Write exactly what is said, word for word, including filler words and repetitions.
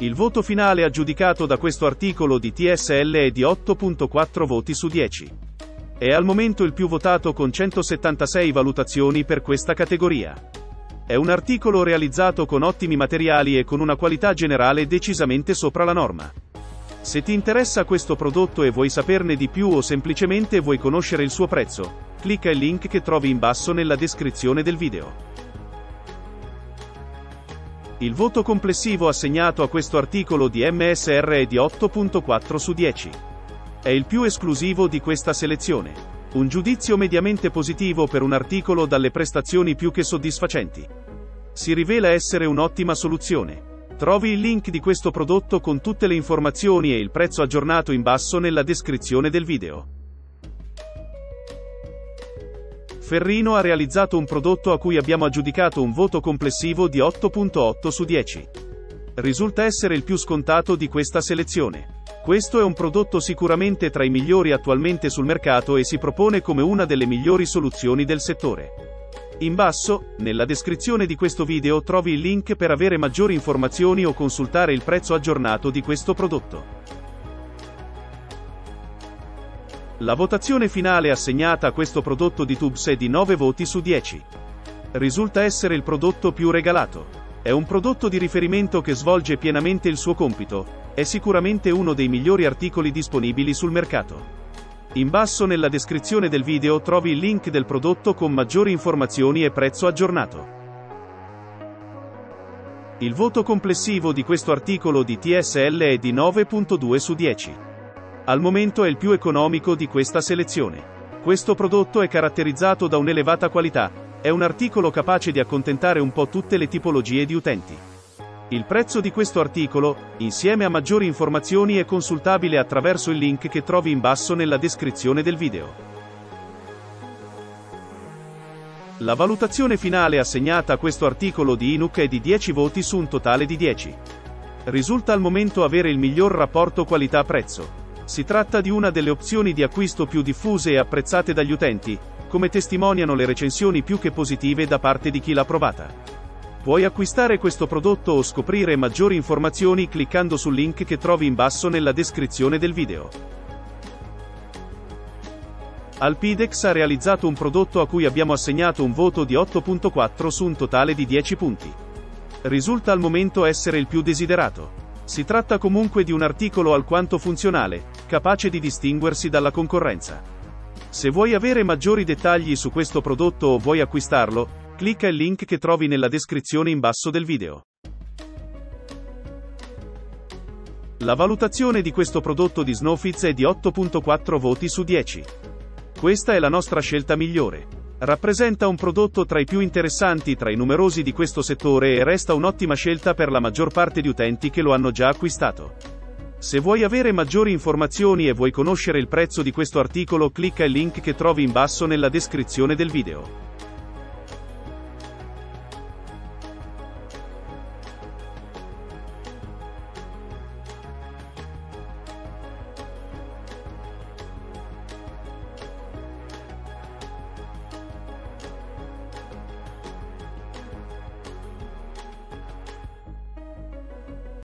Il voto finale aggiudicato da questo articolo di T S L è di otto virgola quattro voti su dieci. È al momento il più votato con centosettantasei valutazioni per questa categoria. È un articolo realizzato con ottimi materiali e con una qualità generale decisamente sopra la norma. Se ti interessa questo prodotto e vuoi saperne di più o semplicemente vuoi conoscere il suo prezzo, clicca il link che trovi in basso nella descrizione del video. Il voto complessivo assegnato a questo articolo di M S R è di otto virgola quattro su dieci. È il più esclusivo di questa selezione. Un giudizio mediamente positivo per un articolo dalle prestazioni più che soddisfacenti. Si rivela essere un'ottima soluzione. Trovi il link di questo prodotto con tutte le informazioni e il prezzo aggiornato in basso nella descrizione del video. Ferrino ha realizzato un prodotto a cui abbiamo aggiudicato un voto complessivo di otto virgola otto su dieci. Risulta essere il più scontato di questa selezione. Questo è un prodotto sicuramente tra i migliori attualmente sul mercato e si propone come una delle migliori soluzioni del settore. In basso, nella descrizione di questo video trovi il link per avere maggiori informazioni o consultare il prezzo aggiornato di questo prodotto. La votazione finale assegnata a questo prodotto di Tubes è di nove voti su dieci. Risulta essere il prodotto più regalato. È un prodotto di riferimento che svolge pienamente il suo compito. È sicuramente uno dei migliori articoli disponibili sul mercato. In basso nella descrizione del video trovi il link del prodotto con maggiori informazioni e prezzo aggiornato. Il voto complessivo di questo articolo di T S L è di nove virgola due su dieci. Al momento è il più economico di questa selezione. Questo prodotto è caratterizzato da un'elevata qualità, è un articolo capace di accontentare un po' tutte le tipologie di utenti. Il prezzo di questo articolo, insieme a maggiori informazioni, è consultabile attraverso il link che trovi in basso nella descrizione del video. La valutazione finale assegnata a questo articolo di Inuk è di dieci voti su un totale di dieci. Risulta al momento avere il miglior rapporto qualità-prezzo. Si tratta di una delle opzioni di acquisto più diffuse e apprezzate dagli utenti, come testimoniano le recensioni più che positive da parte di chi l'ha provata. Puoi acquistare questo prodotto o scoprire maggiori informazioni cliccando sul link che trovi in basso nella descrizione del video. Alpidex ha realizzato un prodotto a cui abbiamo assegnato un voto di otto virgola quattro su un totale di dieci punti. Risulta al momento essere il più desiderato. Si tratta comunque di un articolo alquanto funzionale, capace di distinguersi dalla concorrenza. Se vuoi avere maggiori dettagli su questo prodotto o vuoi acquistarlo, clicca il link che trovi nella descrizione in basso del video. La valutazione di questo prodotto di Snowfits è di otto virgola quattro voti su dieci. Questa è la nostra scelta migliore. Rappresenta un prodotto tra i più interessanti tra i numerosi di questo settore e resta un'ottima scelta per la maggior parte di utenti che lo hanno già acquistato. Se vuoi avere maggiori informazioni e vuoi conoscere il prezzo di questo articolo, clicca il link che trovi in basso nella descrizione del video.